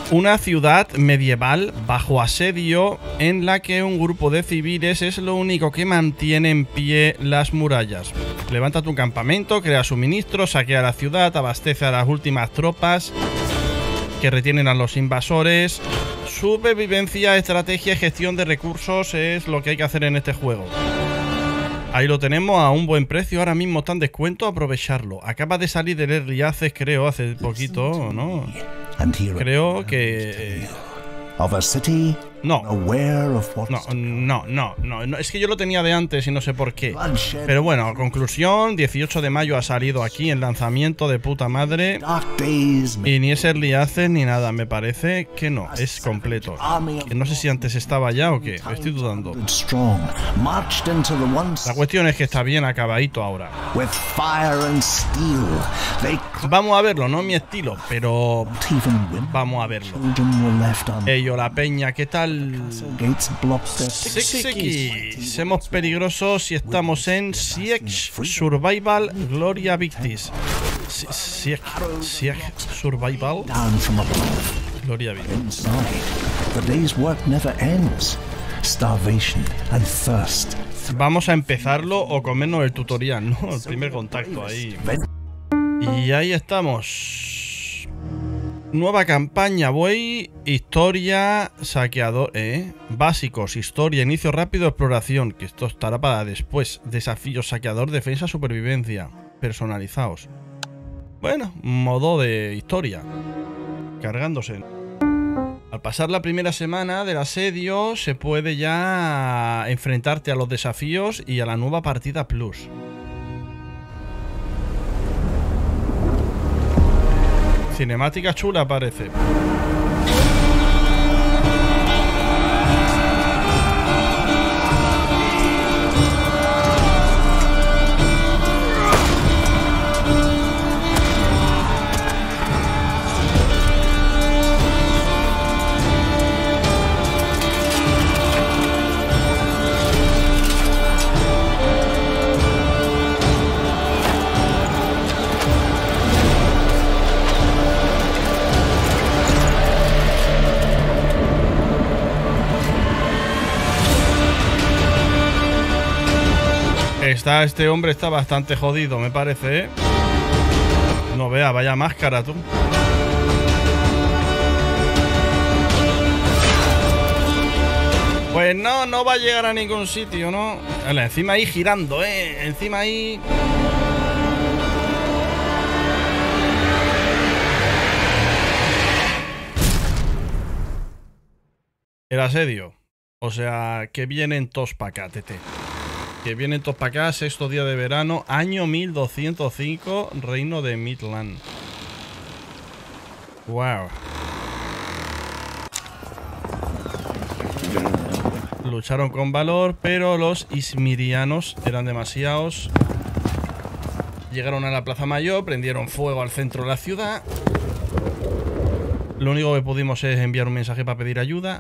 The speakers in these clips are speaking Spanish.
Una ciudad medieval bajo asedio en la que un grupo de civiles es lo único que mantiene en pie las murallas. Levanta tu campamento, crea suministros, saquea la ciudad, abastece a las últimas tropas que retienen a los invasores. Supervivencia, estrategia y gestión de recursos es lo que hay que hacer en este juego. Ahí lo tenemos a un buen precio, ahora mismo está en descuento, aprovecharlo. Acaba de salir del Early Access, creo, hace poquito, ¿no? Creo que... No, es que yo lo tenía de antes y no sé por qué. Pero bueno, conclusión, 18 de mayo ha salido aquí en lanzamiento de puta madre. Y ni es Early Access ni nada, me parece que no, es completo. No sé si antes estaba ya o qué, estoy dudando. La cuestión es que está bien acabadito ahora. Vamos a verlo, no es mi estilo, pero vamos a verlo. Ello, la peña, ¿qué tal? Somos peligrosos y estamos en Siege Survival Gloria Victis. Siege Survival Gloria Victis. Vamos a empezarlo o comernos el tutorial, ¿no? El primer contacto ahí. Y ahí estamos. Nueva campaña, voy. Historia, saqueador, básicos, historia, inicio rápido, exploración. Que esto estará para después. Desafíos, saqueador, defensa, supervivencia. Personalizados. Bueno, modo de historia. Cargándose. Al pasar la primera semana del asedio, se puede ya enfrentarte a los desafíos y a la nueva partida plus. Cinemática chula parece. Este hombre está bastante jodido, me parece, ¿eh? No vea, vaya máscara, tú. Pues no va a llegar a ningún sitio, ¿no? Encima ahí girando, encima ahí... El asedio. O sea, que vienen todos para acá, tete. Que vienen todos para acá, sexto día de verano, año 1205, reino de Midland. Wow. Lucharon con valor, pero los ismirianos eran demasiados. Llegaron a la Plaza Mayor, prendieron fuego al centro de la ciudad. Lo único que pudimos es enviar un mensaje para pedir ayuda.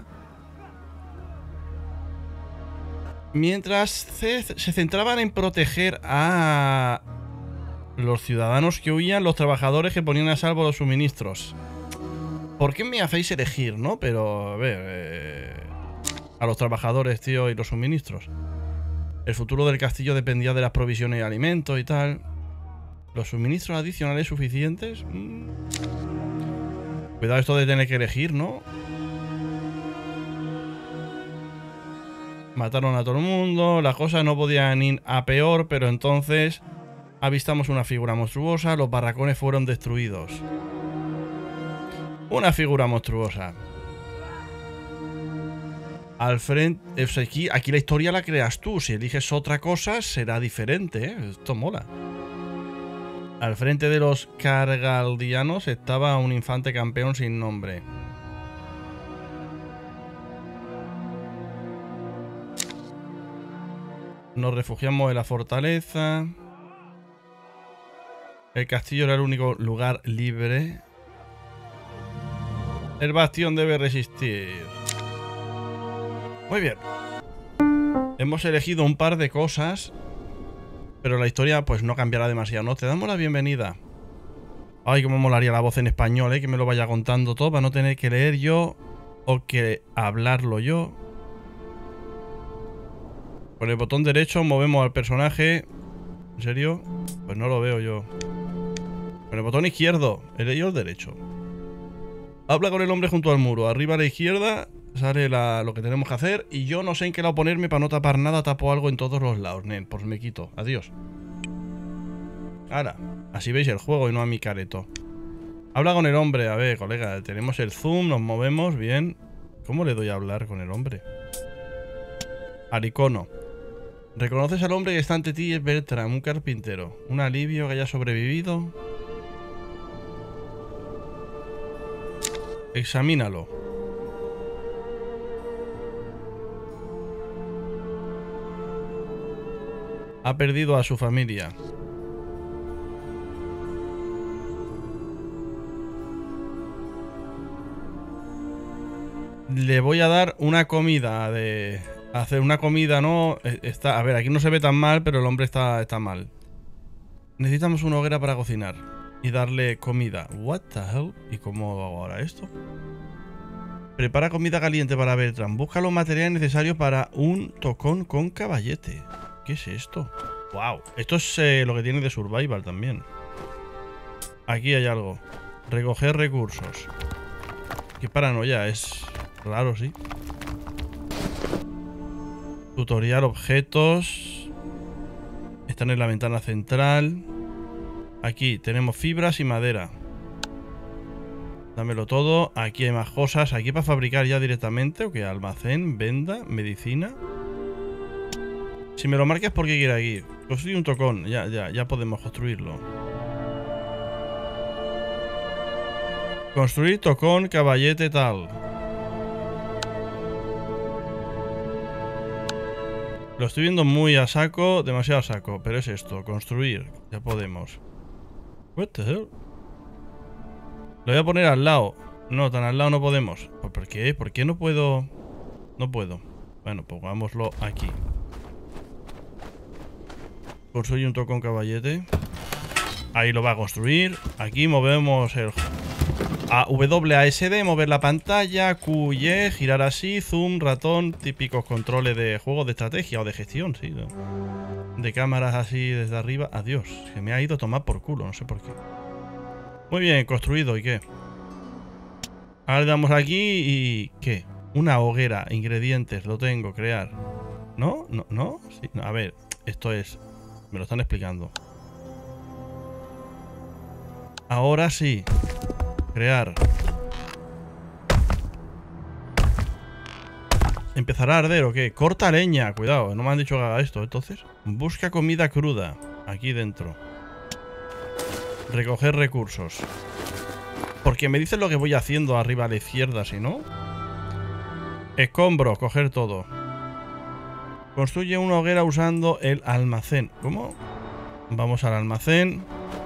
Mientras se centraban en proteger a los ciudadanos que huían, los trabajadores que ponían a salvo los suministros. ¿Por qué me hacéis elegir, no? Pero, a ver... a los trabajadores, tío, y los suministros. El futuro del castillo dependía de las provisiones y alimentos y tal. ¿Los suministros adicionales suficientes? Cuidado esto de tener que elegir, ¿no? Mataron a todo el mundo, las cosas no podían ir a peor, pero entonces avistamos una figura monstruosa, los barracones fueron destruidos. Una figura monstruosa. Al frente... Aquí la historia la creas tú, si eliges otra cosa será diferente, ¿eh? Esto mola. Al frente de los cargaldianos estaba un infante campeón sin nombre. Nos refugiamos en la fortaleza. El castillo era el único lugar libre. El bastión debe resistir. Muy bien. Hemos elegido un par de cosas, pero la historia pues no cambiará demasiado, ¿no? Te damos la bienvenida. Ay, cómo molaría la voz en español, que me lo vaya contando todo para no tener que leer yo o que hablarlo yo. Con el botón derecho movemos al personaje. ¿En serio? Pues no lo veo yo. Con el botón izquierdo, el derecho. Habla con el hombre junto al muro. Arriba a la izquierda sale lo que tenemos que hacer. Y yo no sé en qué lado ponerme para no tapar nada. Tapo algo en todos los lados, nen. Pues me quito. Adiós. Ahora, así veis el juego y no a mi careto. Habla con el hombre. A ver, colega, tenemos el zoom, nos movemos, bien. ¿Cómo le doy a hablar con el hombre? Al icono. Reconoces al hombre que está ante ti, es Bertram, un carpintero. Un alivio que haya sobrevivido. Examínalo. Ha perdido a su familia. Le voy a dar una comida de... Hacer una comida, ¿no? A ver, aquí no se ve tan mal, pero el hombre está mal. Necesitamos una hoguera para cocinar. Y darle comida. What the hell? ¿Y cómo hago ahora esto? Prepara comida caliente para Bertram. Busca los materiales necesarios para un tocón con caballete. ¿Qué es esto? Wow. Esto es lo que tiene de survival también. Aquí hay algo. Recoger recursos. Qué paranoia. Es raro, sí. Tutorial objetos. Están en la ventana central. Aquí tenemos fibras y madera. Dámelo todo. Aquí hay más cosas. Aquí para fabricar ya directamente. ¿O qué? Almacén, venda, medicina. Si me lo marcas, ¿por qué quiere aquí? Construir un tocón. Ya podemos construirlo. Construir tocón, caballete, tal. Lo estoy viendo muy a saco, demasiado a saco. Pero es esto, construir. Ya podemos. What the hell? Lo voy a poner al lado. No, tan al lado no podemos. ¿Por qué? ¿Por qué no puedo? No puedo. Bueno, pongámoslo aquí. Construye un tocón caballete. Ahí lo va a construir. Aquí movemos el... WASD, mover la pantalla. Q y E, girar así. Zoom, ratón. Típicos controles de juegos de estrategia o de gestión, sí. De cámaras así desde arriba. Adiós. Se me ha ido a tomar por culo, no sé por qué. Muy bien, construido. ¿Y qué? Ahora le damos aquí y... ¿qué? Una hoguera. Ingredientes. Lo tengo. Crear. ¿No? ¿No? ¿No? Sí. No, a ver. Esto es... Me lo están explicando. Ahora sí. Crear. ¿Empezará a arder o qué? Corta leña. Cuidado, no me han dicho que haga esto. Entonces, busca comida cruda. Aquí dentro. Recoger recursos. Porque me dicen lo que voy haciendo arriba a la izquierda, si no. Escombros, coger todo. Construye una hoguera usando el almacén. ¿Cómo? Vamos al almacén.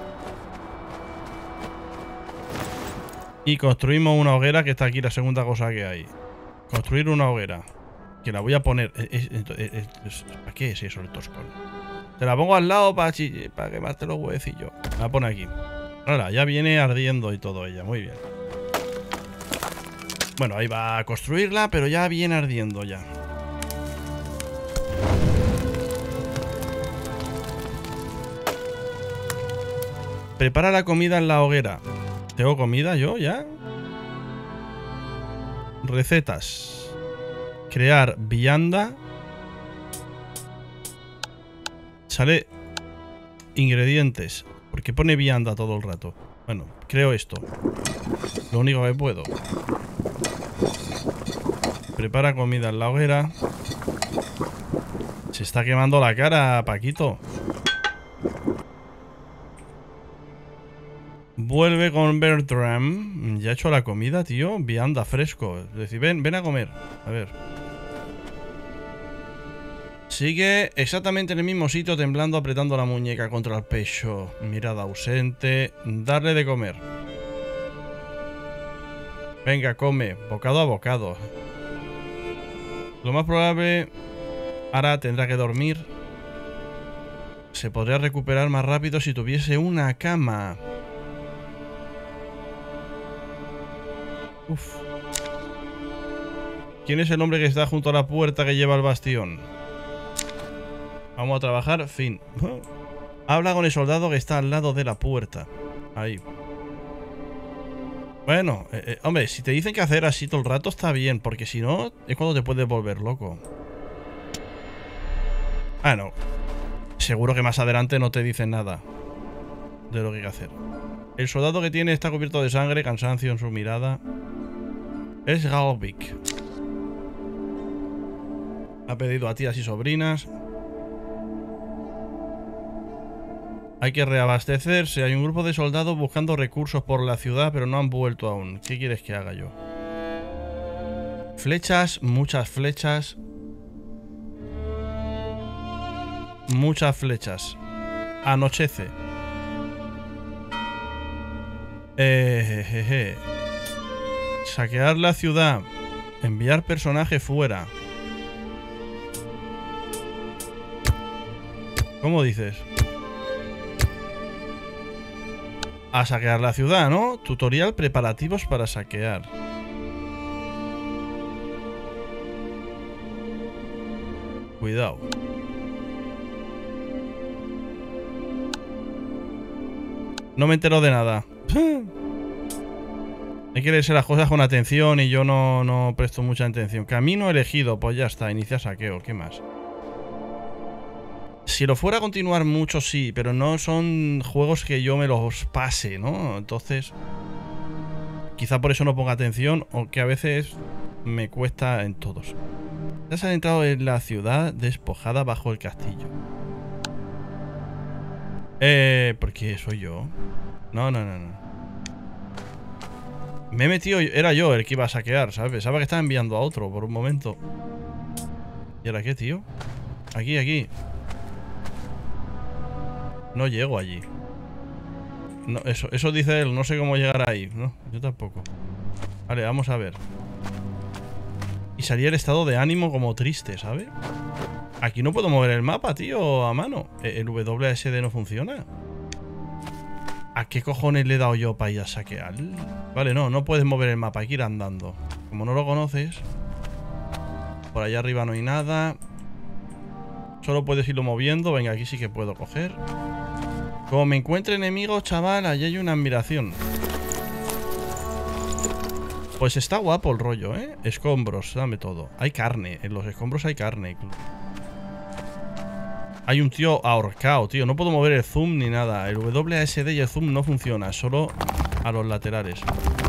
Y construimos una hoguera, que está aquí la segunda cosa que hay. Construir una hoguera. Que la voy a poner... ¿Para qué es eso el toscón? Te la pongo al lado para quemarte los huevecillos. La pone aquí. Ahora, ya viene ardiendo y todo ella. Muy bien. Bueno, ahí va a construirla, pero ya viene ardiendo ya. Prepara la comida en la hoguera. ¿Tengo comida yo ya? Recetas. Crear vianda. Sale ingredientes. ¿Por qué pone vianda todo el rato? Bueno, creo esto. Lo único que puedo. Prepara comida en la hoguera. Se está quemando la cara, Paquito. Vuelve con Bertram. Ya he hecho la comida, tío. Vianda, fresco. Es decir, ven a comer. A ver. Sigue exactamente en el mismo sitio, temblando, apretando la muñeca contra el pecho. Mirada ausente. Darle de comer. Venga, come. Bocado a bocado. Lo más probable... Ahora tendrá que dormir. Se podría recuperar más rápido si tuviese una cama. Uf. ¿Quién es el hombre que está junto a la puerta que lleva al bastión? Vamos a trabajar, fin. Habla con el soldado que está al lado de la puerta. Ahí. Bueno, hombre, si te dicen que hacer así todo el rato está bien, porque si no, es cuando te puedes volver loco. Ah, no. Seguro que más adelante no te dicen nada de lo que hay que hacer. El soldado que tiene está cubierto de sangre, cansancio en su mirada. Es Galvik. Ha pedido a tías y sobrinas. Hay que reabastecerse. Hay un grupo de soldados buscando recursos por la ciudad, pero no han vuelto aún. ¿Qué quieres que haga yo? Flechas, muchas flechas. Muchas flechas. Anochece. Saquear la ciudad. Enviar personaje fuera. ¿Cómo dices? A saquear la ciudad, ¿no? Tutorial preparativos para saquear. Cuidado. No me entero de nada. Hay que leerse las cosas con atención y yo no presto mucha atención. Camino elegido, pues ya está. Inicia saqueo, ¿qué más? Si lo fuera a continuar mucho, sí, pero no son juegos que yo me los pase, ¿no? Entonces, quizá por eso no ponga atención, o que a veces me cuesta en todos. Ya se han entrado en la ciudad despojada bajo el castillo. ¿Por qué soy yo? No. Me he metido, era yo el que iba a saquear, ¿sabes? Pensaba que estaba enviando a otro por un momento. ¿Y ahora qué, tío? Aquí. No llego allí. No, eso dice él, no sé cómo llegar ahí. No, yo tampoco. Vale, vamos a ver. Y salía el estado de ánimo como triste, ¿sabes? Aquí no puedo mover el mapa, tío, a mano. ¿El WASD no funciona? ¿A qué cojones le he dado yo para ir a saquear? Vale, no puedes mover el mapa, hay que ir andando. Como no lo conoces. Por allá arriba no hay nada. Solo puedes irlo moviendo. Venga, aquí sí que puedo coger. Como me encuentre enemigos, chaval, allí hay una admiración. Pues está guapo el rollo, ¿eh? Escombros, dame todo. Hay carne, en los escombros hay carne. Hay un tío ahorcado, tío. No puedo mover el zoom ni nada. El WASD y el zoom no funciona, solo a los laterales.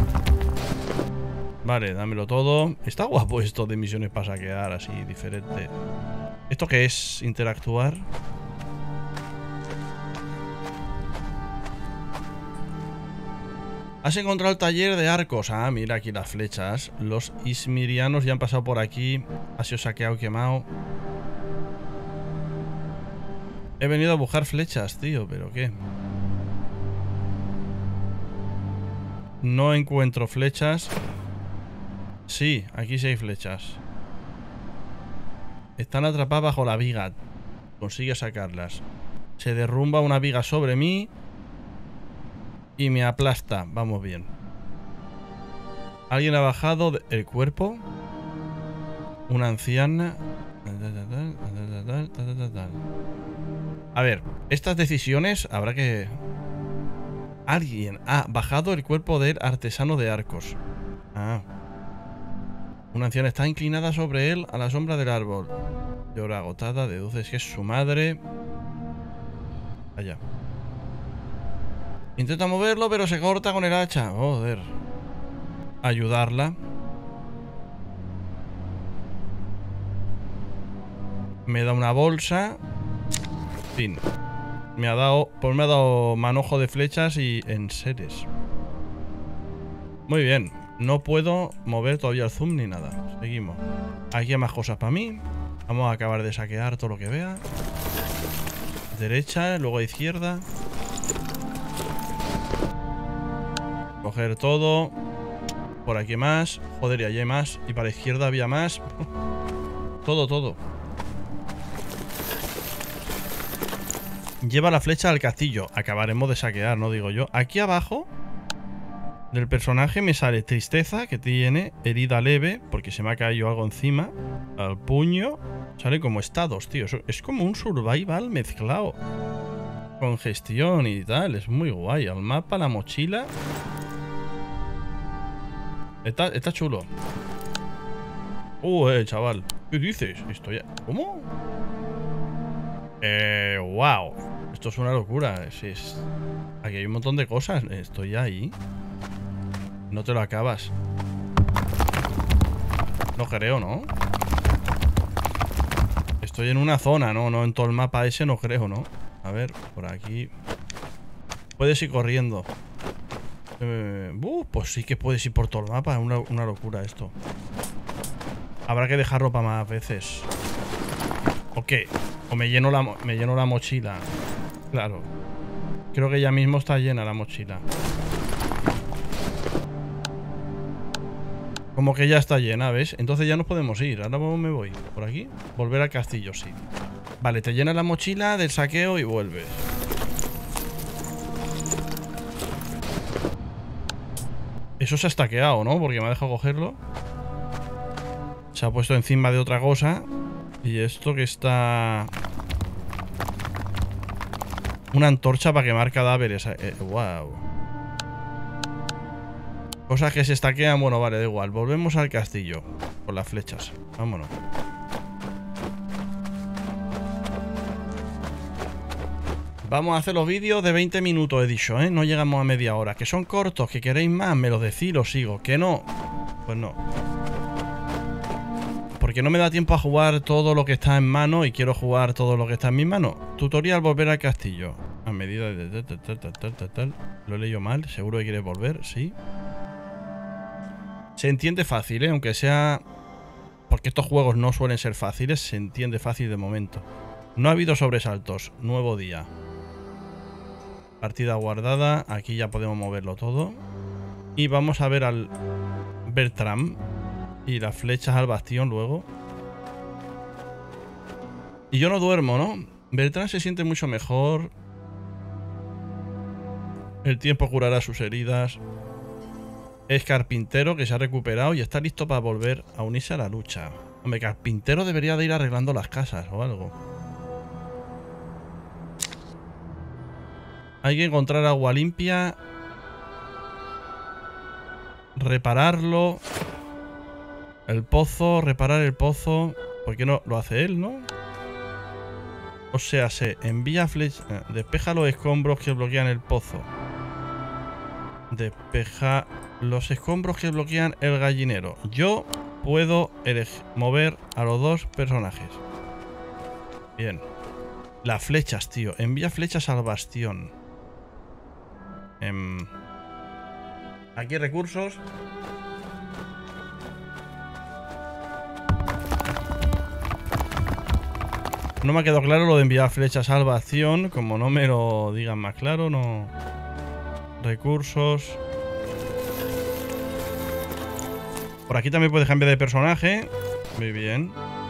Vale, dámelo todo. Está guapo esto de misiones para saquear, así, diferente. ¿Esto qué es? Interactuar. Has encontrado el taller de arcos. Ah, mira aquí las flechas. Los ismirianos ya han pasado por aquí. Ha sido saqueado, quemado. He venido a buscar flechas, tío. ¿Pero qué? No encuentro flechas. Sí, aquí sí hay flechas. Están atrapadas bajo la viga. Consigue sacarlas. Se derrumba una viga sobre mí y me aplasta. Vamos bien. Alguien ha bajado el cuerpo. Una anciana. A ver, estas decisiones habrá que... Alguien ha bajado el cuerpo del artesano de arcos. Ah. Una anciana está inclinada sobre él a la sombra del árbol. Llora agotada, deduces que es su madre. Allá. Intenta moverlo, pero se corta con el hacha. Joder. Ayudarla. Me da una bolsa. Fin. Me ha dado... Pues me ha dado manojo de flechas y enseres. Muy bien. No puedo mover todavía el zoom ni nada. Seguimos. Aquí hay más cosas para mí. Vamos a acabar de saquear todo lo que vea. Derecha, luego a izquierda. Coger todo. Por aquí más. Joder, y allí hay más. Y para la izquierda había más. Todo. Lleva la flecha al castillo. Acabaremos de saquear, ¿no? Digo yo. Aquí abajo Del personaje me sale tristeza, que tiene, herida leve, porque se me ha caído algo encima, al puño, sale como estados, tío. Es como un survival mezclado con gestión y tal, es muy guay. Al mapa, la mochila. Está chulo. Chaval. ¿Qué dices? ¿Cómo? Wow. Esto es una locura. Aquí hay un montón de cosas. Estoy ahí. No te lo acabas. No creo, ¿no? Estoy en una zona, ¿no? No en todo el mapa ese, no creo, ¿no? A ver, por aquí. Puedes ir corriendo. Pues sí que puedes ir por todo el mapa. Es una locura esto. Habrá que dejarlo para más veces. ¿O qué? O me lleno la mochila. Claro. Creo que ya mismo está llena la mochila. Como que ya está llena, ¿ves? Entonces ya nos podemos ir. Ahora me voy. ¿Por aquí? Volver al castillo, sí. Vale, te llenas la mochila del saqueo y vuelves. Eso se ha stackeado, ¿no? Porque me ha dejado cogerlo. Se ha puesto encima de otra cosa. Y esto que está... Una antorcha para quemar cadáveres. Wow. Cosas que se stackean. Bueno, vale, da igual. Volvemos al castillo. Con las flechas. Vámonos. Vamos a hacer los vídeos de 20 minutos, he dicho, ¿eh? No llegamos a media hora. Que son cortos, que queréis más, me lo decís, lo sigo. Que no, pues no. Porque no me da tiempo a jugar todo lo que está en mano y quiero jugar todo lo que está en mi mano. Tutorial volver al castillo. A medida de... tal. Lo he leído mal, seguro que quieres volver, sí. Se entiende fácil, ¿eh? Aunque sea... Porque estos juegos no suelen ser fáciles, se entiende fácil de momento. No ha habido sobresaltos. Nuevo día. Partida guardada. Aquí ya podemos moverlo todo. Y vamos a ver al Bertram. Y las flechas al bastión luego. Y yo no duermo, ¿no? Bertram se siente mucho mejor. El tiempo curará sus heridas. Es carpintero que se ha recuperado y está listo para volver a unirse a la lucha. Hombre, carpintero debería de ir arreglando las casas o algo. Hay que encontrar agua limpia. Repararlo. El pozo, reparar el pozo. ¿Por qué no lo hace él, no? O sea, se envía flecha. Despeja los escombros que bloquean el pozo. Despeja los escombros que bloquean el gallinero. Yo puedo mover a los dos personajes. Bien. Las flechas, tío. Envía flechas al bastión. Aquí recursos. No me ha quedado claro lo de enviar flechas al bastión. Como no me lo digan más claro, no... Recursos. Por aquí también puedes cambiar de personaje. Muy bien.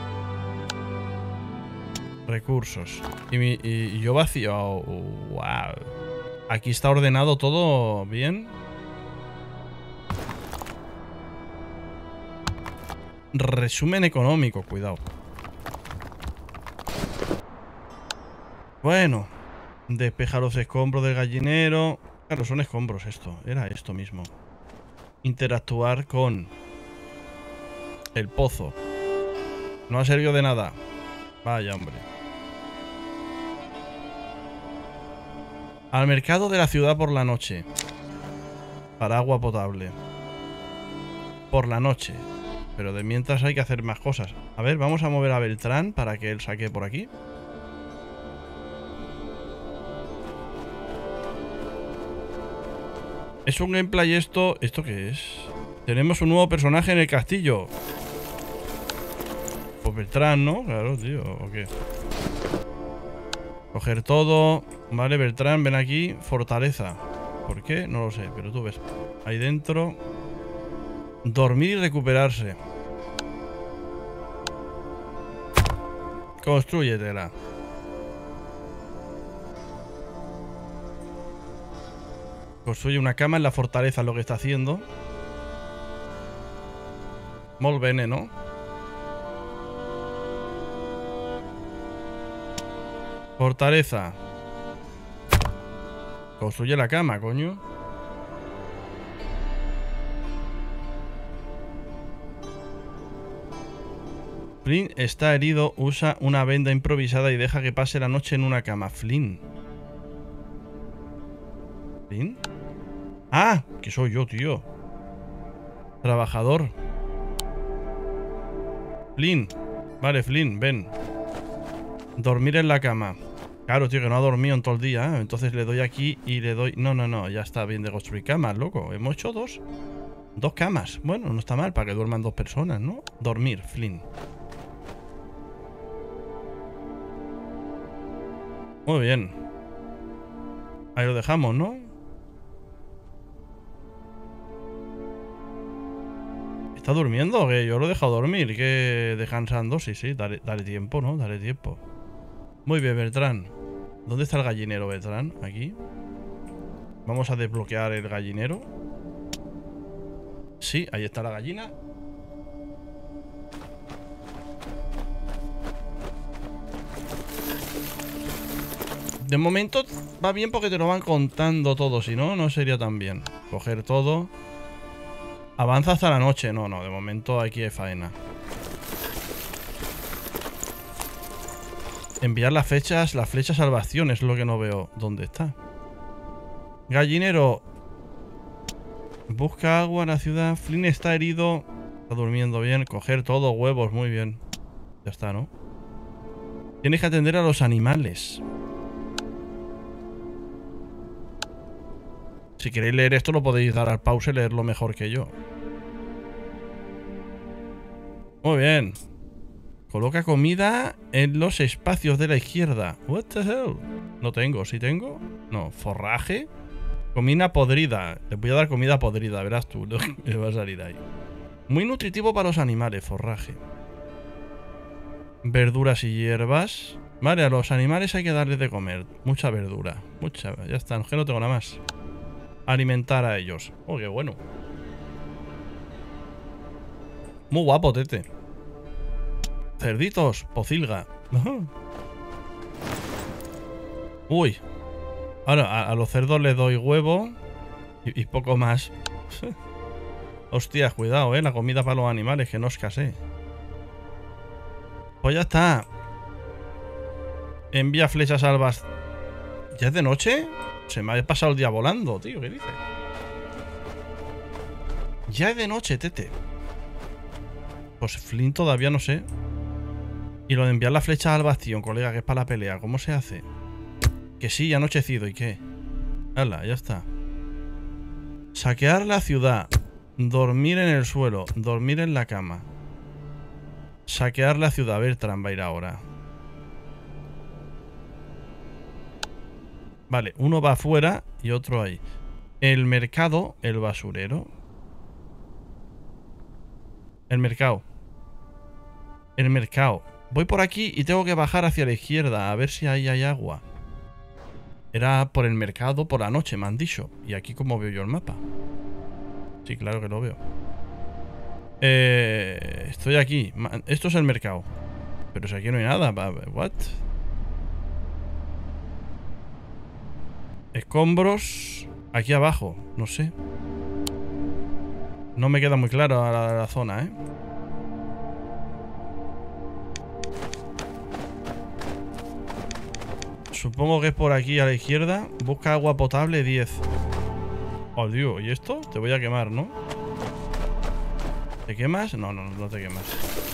Recursos. Y yo vacío. Wow. Aquí está ordenado todo bien. Resumen económico, cuidado. Bueno. Despeja los escombros del gallinero. Claro, son escombros esto. Era esto mismo. Interactuar con el pozo. No ha servido de nada. Vaya, hombre. Al mercado de la ciudad por la noche. Para agua potable. Por la noche. Pero de mientras hay que hacer más cosas. A ver, vamos a mover a Beltrán para que él saque por aquí. Es un gameplay esto... ¿Esto qué es? Tenemos un nuevo personaje en el castillo. Pues Beltrán, ¿no? Claro, tío. ¿O qué? Coger todo. Vale, Beltrán, ven aquí. Fortaleza. ¿Por qué? No lo sé, pero tú ves. Ahí dentro. Dormir y recuperarse. Construye una cama en la fortaleza, lo que está haciendo. Molt bene, ¿no? Fortaleza. Construye la cama, coño. Flynn está herido, usa una venda improvisada y deja que pase la noche en una cama. Flynn. ¿Flynn? ¡Ah! Que soy yo, tío. Trabajador. Flynn. Vale, Flynn, ven. Dormir en la cama. Claro, tío, que no ha dormido en todo el día. Entonces le doy aquí y le doy... No, ya está bien de construir camas, loco. Hemos hecho dos. Dos camas. Bueno, no está mal para que duerman dos personas, ¿no? Dormir, Flynn. Muy bien. Ahí lo dejamos, ¿no? ¿Está durmiendo o qué? Yo lo he dejado dormir. ¿Qué? Descansando. Sí, dale tiempo, ¿no? Dale tiempo. Muy bien, Bertrán. ¿Dónde está el gallinero, Bertrán? Aquí. Vamos a desbloquear el gallinero. Sí, ahí está la gallina. De momento va bien porque te lo van contando todo. Si no, no sería tan bien. Coger todo. Avanza hasta la noche. No, de momento aquí hay faena. Enviar las flechas salvación es lo que no veo. ¿Dónde está? Gallinero. Busca agua en la ciudad. Flynn está herido. Está durmiendo bien. Coger todo, huevos, muy bien. Ya está, ¿no? Tienes que atender a los animales. Si queréis leer esto lo podéis dar al pause y leerlo mejor que yo. Muy bien. Coloca comida en los espacios de la izquierda. What the hell? No tengo. ¿Sí tengo? No. Forraje. Comida podrida. Les voy a dar comida podrida. Verás tú lo que va a salir ahí. Muy nutritivo para los animales. Forraje. Verduras y hierbas. Vale, a los animales hay que darles de comer. Mucha verdura. Mucha. Ya está. No, que no tengo nada más. Alimentar a ellos. Oh, qué bueno. Muy guapo, tete. Cerditos, pocilga. Uy. Ahora, a los cerdos les doy huevo y poco más. Hostias, cuidado, la comida para los animales, que no escasee. Pues ya está. Envía flechas albas. ¿Ya es de noche? Se me ha pasado el día volando, tío. ¿Qué dices? Ya es de noche, tete. Pues Flynn todavía no sé. Y lo de enviar las flechas al bastión, colega, que es para la pelea. ¿Cómo se hace? Que sí, anochecido. ¿Y qué? Hala, ya está. Saquear la ciudad. Dormir en el suelo. Dormir en la cama. Saquear la ciudad. Bertrand va a ir ahora. Vale, uno va afuera y otro ahí. El mercado, el basurero. El mercado. El mercado. Voy por aquí y tengo que bajar hacia la izquierda a ver si ahí hay agua. Era por el mercado por la noche, me han dicho. Y aquí como veo yo el mapa. Sí, claro que lo veo. Estoy aquí. Esto es el mercado. Pero si aquí no hay nada. What? Escombros. Aquí abajo. No sé. No me queda muy claro la zona, ¿eh? Supongo que es por aquí a la izquierda. Busca agua potable 10. Oh, Dios. ¿Y esto? Te voy a quemar, ¿no? ¿Te quemas? No te quemas.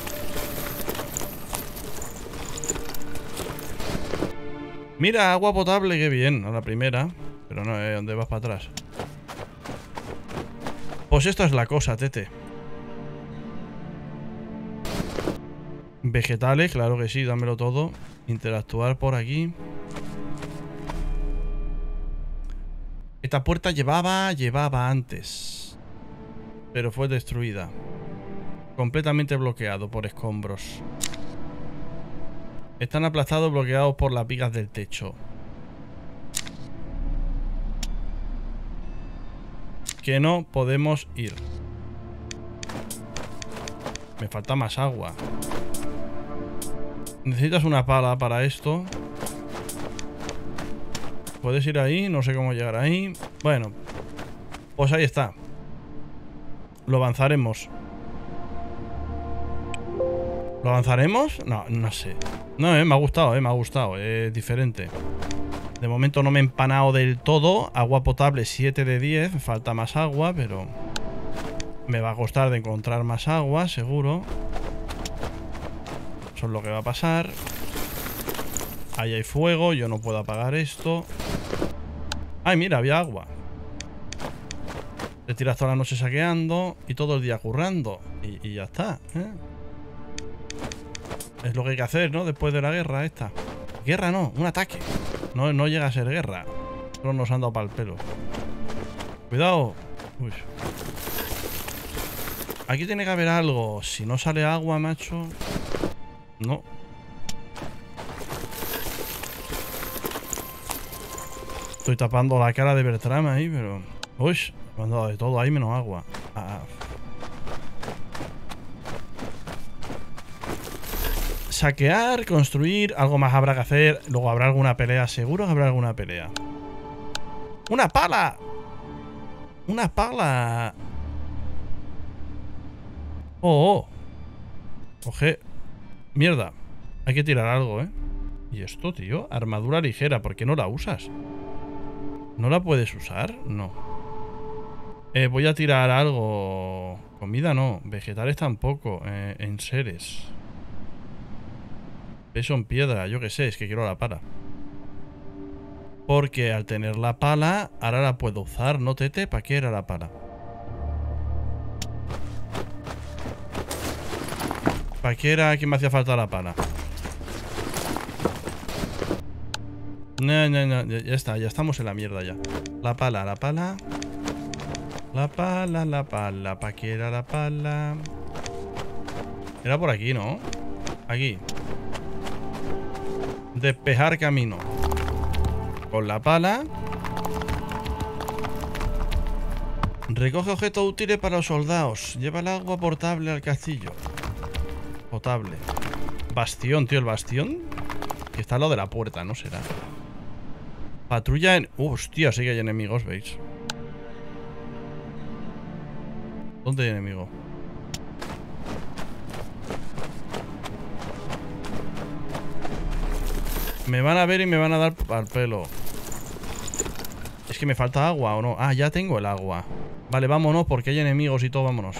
Mira, agua potable, qué bien. A la primera. Pero no, ¿dónde vas para atrás? Pues esto es la cosa, tete. Vegetales, claro que sí, dámelo todo. Interactuar por aquí. Esta puerta llevaba antes. Pero fue destruida. Completamente bloqueado por escombros. Están aplastados, bloqueados por las vigas del techo. que no podemos ir. Me falta más agua. Necesitas una pala para esto. ¿Puedes ir ahí? No sé cómo llegar ahí. Bueno, pues ahí está. Lo avanzaremos. ¿Lo avanzaremos? No, no sé. No, me ha gustado, me ha gustado. Es diferente. De momento no me he empanado del todo. Agua potable 7 de 10. Me falta más agua, pero me va a costar de encontrar más agua, seguro. Eso es lo que va a pasar. Ahí hay fuego. Yo no puedo apagar esto. Ay, mira, había agua. Te tiras toda la noche saqueando y todo el día currando. Y ya está, ¿eh? Es lo que hay que hacer, ¿no? Después de la guerra esta. Guerra no, un ataque. No llega a ser guerra. Solo nos han dado para el pelo. Cuidado. Uy. Aquí tiene que haber algo. Si no sale agua, macho. No. Estoy tapando la cara de Bertram ahí, pero... Uy, me han dado de todo ahí menos agua. Saquear, construir, algo más habrá que hacer. Luego habrá alguna pelea, seguro que habrá alguna pelea. ¡Una pala! ¡Una pala! ¡Oh! Coge. Mierda. Hay que tirar algo, ¿eh? ¿Y esto, tío? Armadura ligera. ¿Por qué no la usas? ¿No la puedes usar? No. Voy a tirar algo. Comida no. Vegetales tampoco. Enseres. Peso en piedra. Yo qué sé. Es que quiero la pala. Porque al tener la pala, ahora la puedo usar. ¿No, Tete? ¿Para qué era la pala? ¿Para qué era que me hacía falta la pala? No, ya está, ya estamos en la mierda ya. La pala. La pala, ¿para qué era la pala? Era por aquí, ¿no? Aquí. Despejar camino. Con la pala. Recoge objetos útiles para los soldados. Lleva el agua potable al castillo. Potable. Bastión, tío, el bastión. Que está al lado de la puerta, ¿no será? Patrulla en... hostia, sí que hay enemigos, ¿veis? ¿Dónde hay enemigo? Me van a ver y me van a dar al pelo. Es que me falta agua, ¿o no? Ah, ya tengo el agua. Vale, vámonos porque hay enemigos y todo, vámonos.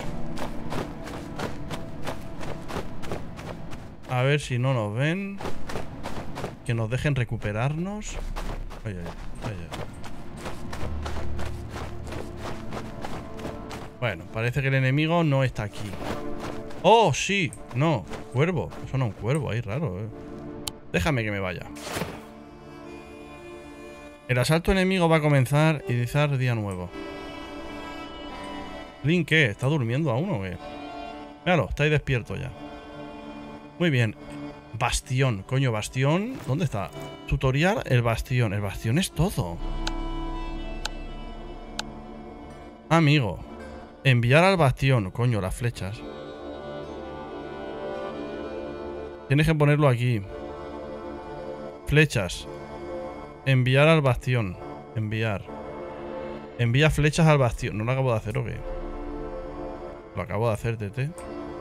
A ver si no nos ven. Que nos dejen recuperarnos. Ay. Bueno, parece que el enemigo no está aquí. ¡Oh, sí! No, cuervo. Eso no es un cuervo, ahí raro, eh. Déjame que me vaya. El asalto enemigo va a comenzar. Iniciar día nuevo. Link, ¿qué? ¿Está durmiendo aún o qué? Míralo, está ahí despierto ya. Muy bien. Bastión, coño, bastión. ¿Dónde está? Tutorial, el bastión. El bastión es todo. Amigo. Enviar al bastión. Coño, las flechas. Tienes que ponerlo aquí. Flechas. Enviar al bastión. Enviar. Envía flechas al bastión. ¿No lo acabo de hacer o qué? Lo acabo de hacer, Tete.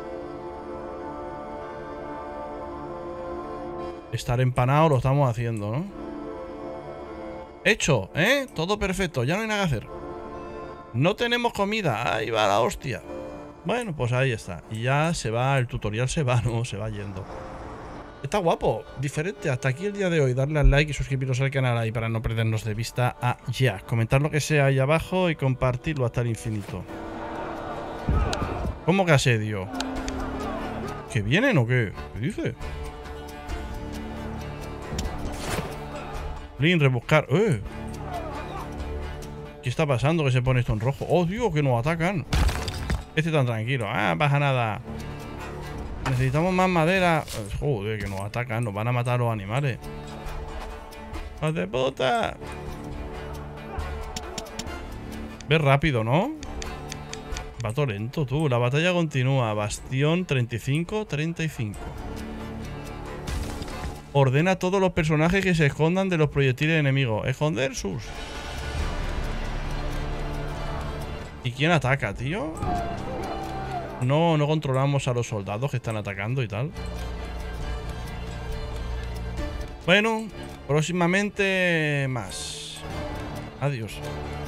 Estar empanado lo estamos haciendo, ¿no? Hecho, ¿eh? Todo perfecto. Ya no hay nada que hacer. No tenemos comida. Ahí va la hostia. Bueno, pues ahí está. Y ya se va, el tutorial se va, ¿no? Se va yendo. Está guapo, diferente. Hasta aquí el día de hoy. Darle al like y suscribiros al canal ahí para no perdernos de vista a ya. Comentar lo que sea ahí abajo y compartirlo hasta el infinito. ¿Cómo que asedio? ¿Que vienen o qué? ¿Qué dice? Link, rebuscar. ¿Qué está pasando que se pone esto en rojo? ¡Oh, Dios, que nos atacan! Este tan tranquilo. Ah, pasa nada. Necesitamos más madera. Joder, que nos atacan. Nos van a matar los animales. ¡Haz de puta! Ves rápido, ¿no? Va todo lento, tú. La batalla continúa. Bastión 35-35. Ordena a todos los personajes que se escondan de los proyectiles enemigos. Esconder sus. ¿Y quién ataca, tío? No controlamos a los soldados que están atacando y tal. Bueno, próximamente más. Adiós.